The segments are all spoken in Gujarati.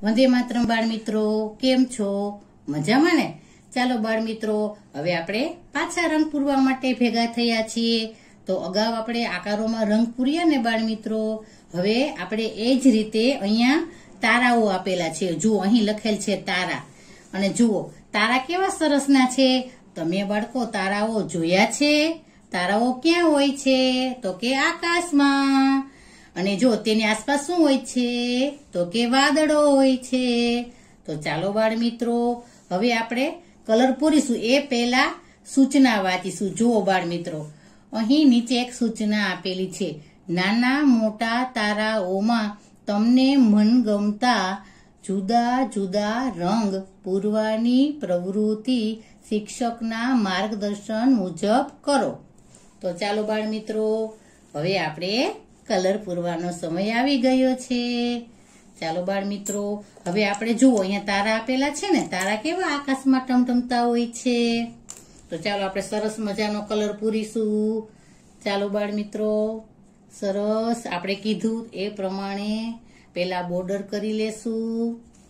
વંદે માતરમ બાળ મિત્રો, કેમ છો? મજામાં ને? ચાલો બાળ મિત્રો, હવે આપણે પાછા રંગ પૂરવા માટે ભેગા થયા છીએ. તો અગાઉ આપણે આકારોમાં રંગ પૂર્યા ને બાળ મિત્રો. હવે આપણે એ જ રીતે અહીંયા તારાઓ આપેલા છે. જુઓ, અહીં લખેલ છે તારા. અને જુઓ, તારા કેવા સરસના છે. તમે બાળકો તારાઓ જોયા છે? તારાઓ ક્યાં હોય છે? તો કે આકાશમાં. અને જો તેની આસપાસ શું હોય છે? તો કે વાદળો હોય છે. તો ચાલો બાળ મિત્રો, હવે આપણે કલર પૂરીશું એ પહેલા સૂચના વાંચીશું. જુઓ બાળ મિત્રો, અહીં નીચે એક સૂચના આપેલી છે. નાના મોટા તારાઓમાં તમને મનગમતા જુદા જુદા રંગ પૂરવાની પ્રવૃત્તિ શિક્ષકના માર્ગદર્શન મુજબ કરો. તો ચાલો બાળ મિત્રો, હવે આપણે કલર પૂરવાનો સમય આવી ગયો છે. ચાલો બાળ મિત્રો, હવે આપણે જુઓ, અહીંયા તારા આપેલા છે ને. તારા કેવા આકાશમાં ટમટમતા હોય છે. તો ચાલો આપણે સરસ મજાનો કલર પૂરીશું. ચાલો બાળ મિત્રો, સરસ આપણે કીધું એ પ્રમાણે પેલા બોર્ડર કરી લેશું.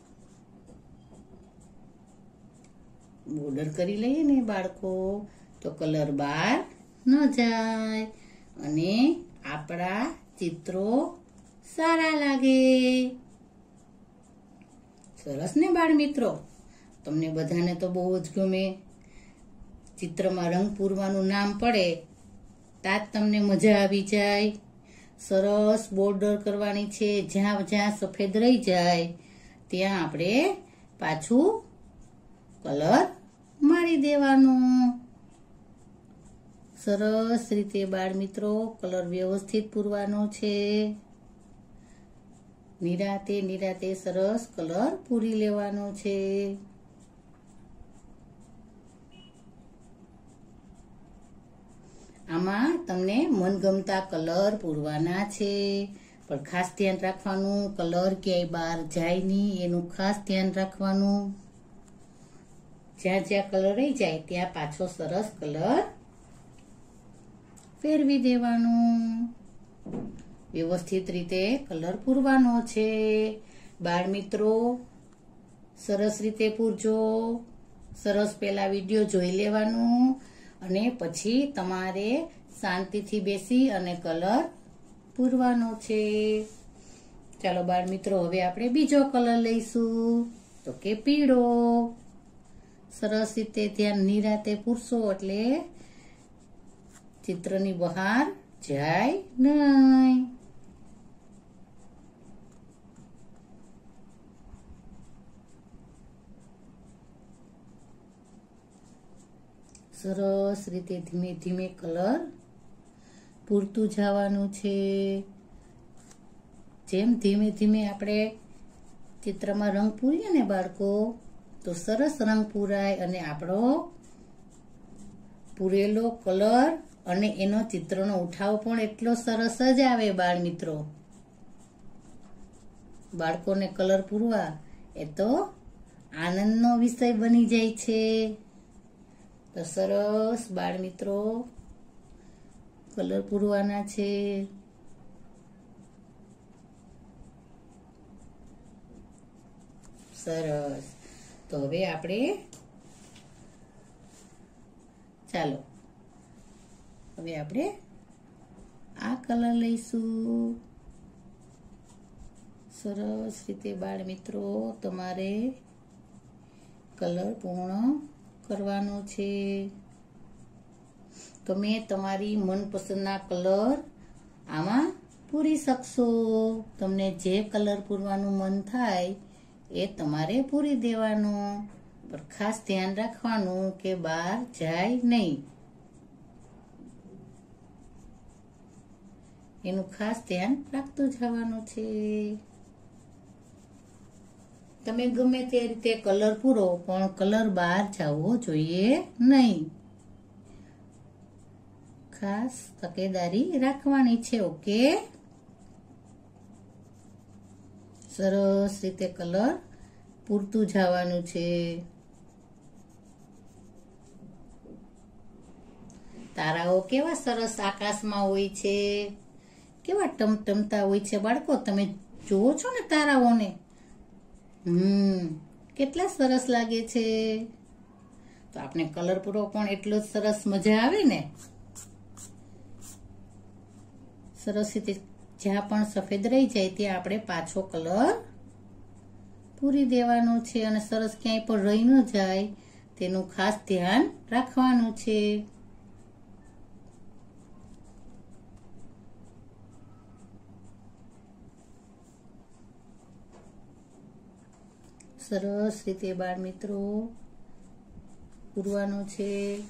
બોર્ડર કરી લઈએ ને બાળકો, તો કલર બહાર ન જાય અને આપણા ચિત્રો સારા લાગે. સરસ ને બાળ મિત્રો? તમને બધાને તો બહુ જ ગમે. ચિત્રમાં રંગ પૂરવાનું નામ પડે ત્યાં તમને મજા આવી જાય. સરસ બોર્ડર કરવાની છે. જ્યાં જ્યાં સફેદ રહી જાય ત્યાં આપણે પાછું કલર મારી દેવાનું. સરસ રીતે બાળ મિત્રો કલર વ્યવસ્થિત પૂરવાનો છે. નિરાતે નિરાતે સરસ કલર પૂરી લેવાનો છે. આમાં તમને મનગમતા કલર પૂરવાના છે, પણ ખાસ ધ્યાન રાખવાનું કલર ક્યાંય બહાર જાય નહીં, એનું ખાસ ધ્યાન રાખવાનું. જ્યાં જ્યાં કલર રહી જાય ત્યાં પાછો સરસ કલર ફેરવી દેવાનું. વ્યવસ્થિત રીતે કલર પૂરવાનો છે. બાળ મિત્રો સરસ રીતે પૂરજો. સરસ પેલા વિડીયો જોઈ લેવાનું અને પછી તમારે શાંતિથી બેસી અને કલર પૂરવાનો છે. ચાલો બાળ મિત્રો, હવે આપણે બીજો કલર લઈશું, તો કે પીળો. સરસ રીતે ધ્યાન નિરાતે પૂરશો એટલે ચિત્રની બહાર જાય નહીં. સરસ રીતે ધીમે ધીમે કલર પૂરતું જવાનું છે. જેમ ધીમે ધીમે આપણે ચિત્રમાં રંગ પૂરીએ ને બાળકો, તો સરસ રંગ પૂરાય અને આપણો પૂરેલો કલર અને એનો ચિત્રનો ઉઠાવ પણ એટલો સરસ જ આવે બાળ મિત્રો. બાળકોને કલર પૂરવા એ તો આનંદનો વિષય બની જાય છે. તો સરસ બાળ મિત્રો કલર પૂરવાના છે. સરસ. તો હવે આપણે ચાલો હવે આપણે આ કલર લઈશું. સરસ રીતે બાળ મિત્રો તમારે કલર પૂર્ણ કરવાનો છે. તમે તમારી મનપસંદના કલર આમાં પૂરી શકશો. તમને જે કલર પૂરવાનું મન થાય એ તમારે પૂરી દેવાનું, પણ ખાસ ધ્યાન રાખવાનું કે બહાર જાય નહીં. એનું ખાસ ધ્યાન રાખતું જવાનું છે. તમે ગમે તે રીતે કલર પૂરો, પણ કલર બહાર જવો જોઈએ નહીં. ખાસ તકેદારી રાખવાની છે. ઓકે, સરસ રીતે કલર પૂરતું જવાનું છે. તારાઓ કેવા સરસ આકાશમાં હોય છે, કેવા ટમટમતા હોય છે બાળકો. તમે જોવો છો ને તારાઓને, કેટલા સરસ લાગે છે. તો આપણે કલર પૂરો પણ એટલો જ સરસ મજા આવે ને. સરસ રીતે જ્યાં પણ સફેદ રહી જાય ત્યાં આપણે પાછો કલર પૂરી દેવાનો છે અને સરસ ક્યાંય પણ રહી ન જાય તેનું ખાસ ધ્યાન રાખવાનું છે. સરસ રીતે બાળ મિત્રો પૂરવાનું છે.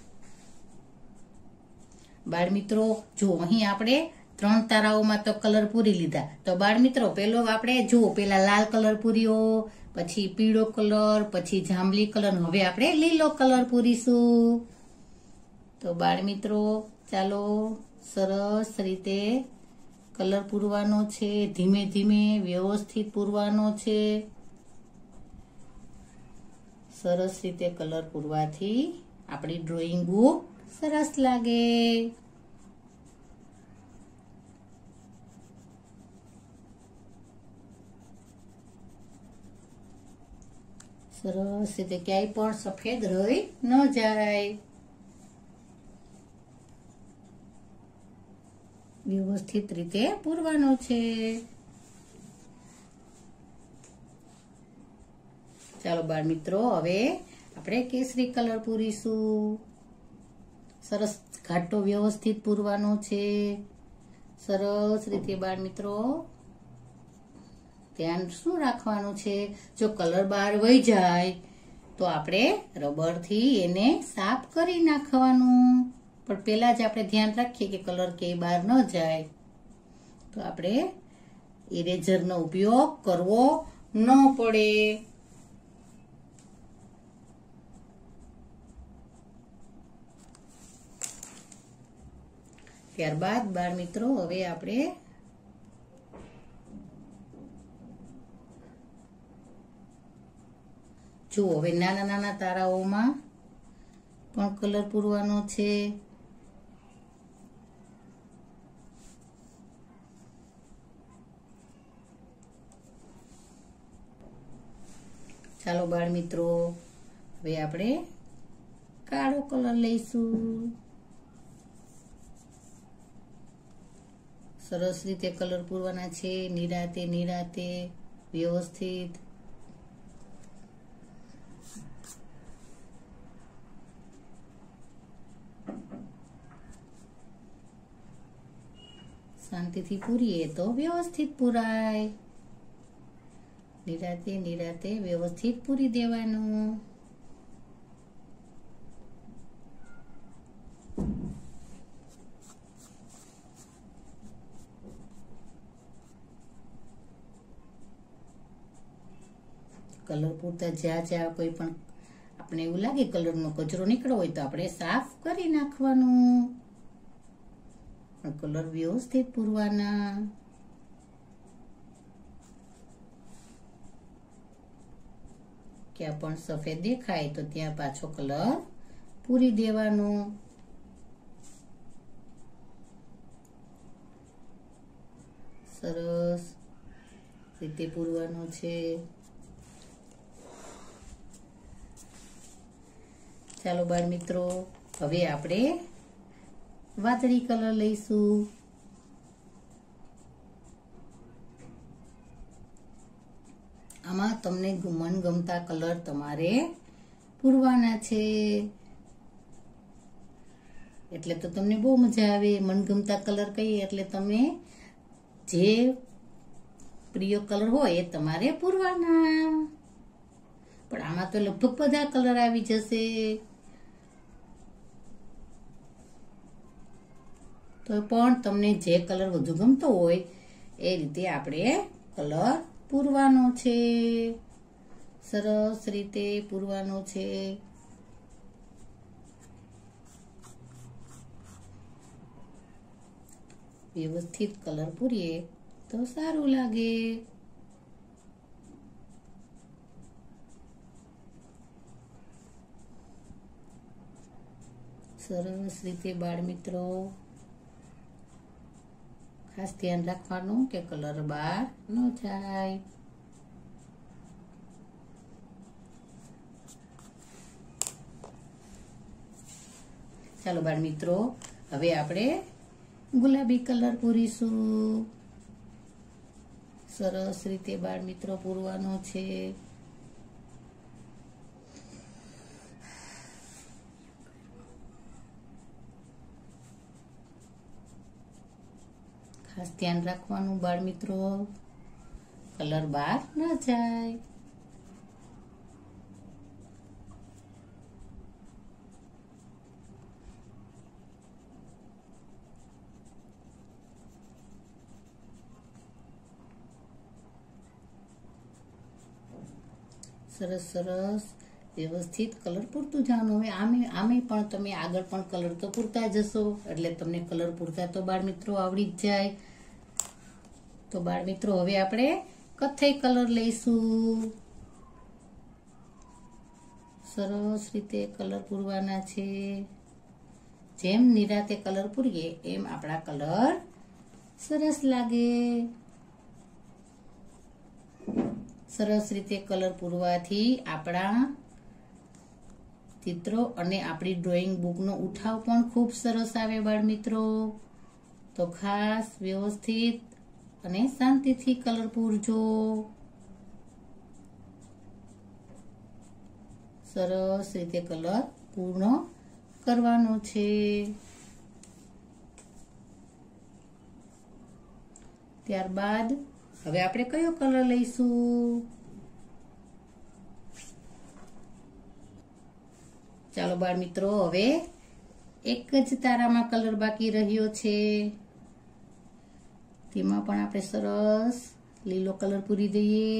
બાળ મિત્રો જો અહીં આપણે 3 તારાઓમાં તો કલર પૂરી લીધા. તો બાળ મિત્રો પેલો આપણે જો પેલા લાલ કલર પૂર્યો, પછી પીળો કલર, પછી જાંબલી કલર, હવે આપણે લીલો કલર પૂરીશું. તો બાળ મિત્રો ચાલો સરસ રીતે કલર પૂરવાનો છે. ધીમે ધીમે વ્યવસ્થિત પૂરવાનો છે. સરસ રીતે કલર પૂરવાથી આપણી ડ્રોઈંગ બુક સરસ લાગે. સરસ રીતે ક્યાંય પણ સફેદ રહી ન જાય. વ્યવસ્થિત રીતે પૂરવાનું છે. ચાલો બાળ મિત્રો હવે આપણે કેસરી કલર પૂરીશું. સરસ ઘાટો વ્યવસ્થિત પૂરવાનો છે. સરસ રીતે બાળ મિત્રો ધ્યાન શું રાખવાનું છે, જો કલર બહાર વહી જાય તો આપણે રબરથી એને સાફ કરી નાખવાનું. પણ પહેલા જ આપણે ધ્યાન રાખીએ કે કલર ક્યાંય બહાર ન જાય. તો આપણે ઇરેઝરનો ઉપયોગ કરવો ન પડે. ત્યારબાદ બાળ મિત્રો હવે આપણે જુઓ હવે નાના નાના તારાઓમાં પણ કલર પૂરવાનો છે. ચાલો બાળ મિત્રો હવે આપણે કાળો કલર લઈશું. સરસ રીતે કલર પૂરવાના છે. નિરાતે નિરાતે વ્યવસ્થિત. શાંતિથી પૂરીએ તો વ્યવસ્થિત પૂરાય. નિરાતે નિરાતે વ્યવસ્થિત પૂરી દેવાનું. કલર પૂરતા જ્યાં કોઈ પણ આપણે એવું લાગે કલરનો કચરો નીકળ્યો હોય તો આપણે સાફ કરી નાખવાનું. કલર વ્યવસ્થિત પૂરવાના. ક્યાં પણ સફેદ દેખાય તો ત્યાં પાછો કલર પૂરી દેવાનો. સરસ રીતે પૂરવાનું છે. ચાલો બાળ મિત્રો હવે આપણે વાદળી કલર લઈશું. આમાં તમને મનગમતા કલર તમારે પૂરવાના છે. એટલે તો તમને બહુ મજા આવે. મનગમતા કલર કહીએ એટલે તમે જે પ્રિય કલર હોય એ તમારે પૂરવાના. પણ આમાં તો લગભગ બધા કલર આવી જશે. તો પણ તમને જે કલર વધુ ગમતો હોય એ રીતે આપણે કલર પૂરવાનો છે. સરસ રીતે પૂરવાનો છે. વ્યવસ્થિત કલર પૂરીએ તો સારું લાગે. સરસ રીતે બાળ મિત્રો ખાસ ધ્યાન રાખવાનું કે કલર બહાર ન જાય. ચાલો બાળ મિત્રો, હવે આપણે ગુલાબી કલર પૂરીશું. સરસ રીતે બાળ મિત્રો પૂરવાનો છે. ખાસ ધ્યાન રાખવાનું બાળ મિત્રો, કલર બહાર ન જાય. સરસ સરસ વ્યવસ્થિત કલર પૂરતું જવાનું. હવે આમે પણ તમે આગળ પણ કલર તો પૂરતા જશો, એટલે તમને કલર પૂરતા તો બાળ મિત્રો આવડી જ જાય. તો બાળ મિત્રો, હવે આપણે કથ્થઈ કલર લઈશું. સરસ રીતે કલર પૂરવાના છે. જેમ નિરાતે કલર પૂરીએ એમ આપણા કલર સરસ લાગે. સરસ રીતે કલર પૂરવાથી આપણા ચિત્રો અને આપણી ડ્રોઈંગ બુકનો ઉઠાવ પણ ખૂબ સરસ આવે બાળ મિત્રો. તો ખાસ વ્યવસ્થિત અને શાંતિથી કલર પૂરજો. સરસ રીતે કલર પૂર્ણ કરવાનો છે. ત્યારબાદ હવે આપણે કયો કલર લઈશું? ચાલો બાળ મિત્રો, હવે એક જ તારામાં કલર બાકી રહ્યો છે. તેમાં પણ આપણે સરસ લીલો કલર પૂરી દઈએ.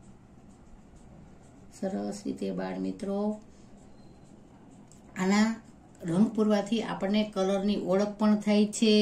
સરસ રીતે બાળ મિત્રો, આના રંગ પૂરવાથી આપણને કલરની ઓળખ પણ થાય છે.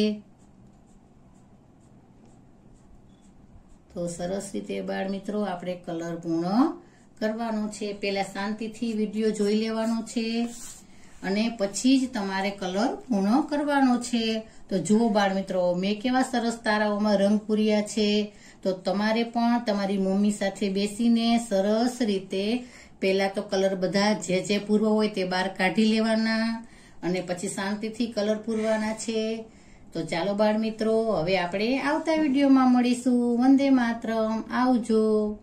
તો સરસ રીતે બાળ મિત્રો આપણે કલર પૂર્ણ કરવાનો છે. પહેલા શાંતિથી વિડીયો જોઈ લેવાનો છે અને પછી જ તમારે કલર પૂર્ણ કરવાનો છે. તો જુઓ બાળ મિત્રો, મેં કેવા સરસ તારાઓમાં રંગ પૂર્યા છે. તો તમારે પણ તમારી મમ્મી સાથે બેસીને સરસ રીતે પહેલા તો કલર બધા જે પૂરવા હોય તે બહાર કાઢી લેવાના અને પછી શાંતિથી કલર પૂરવાના છે. તો ચાલો બાળ મિત્રો, હવે આપણે આવતા વિડીયોમાં મળીશું. વંદે માતરમ. આવજો.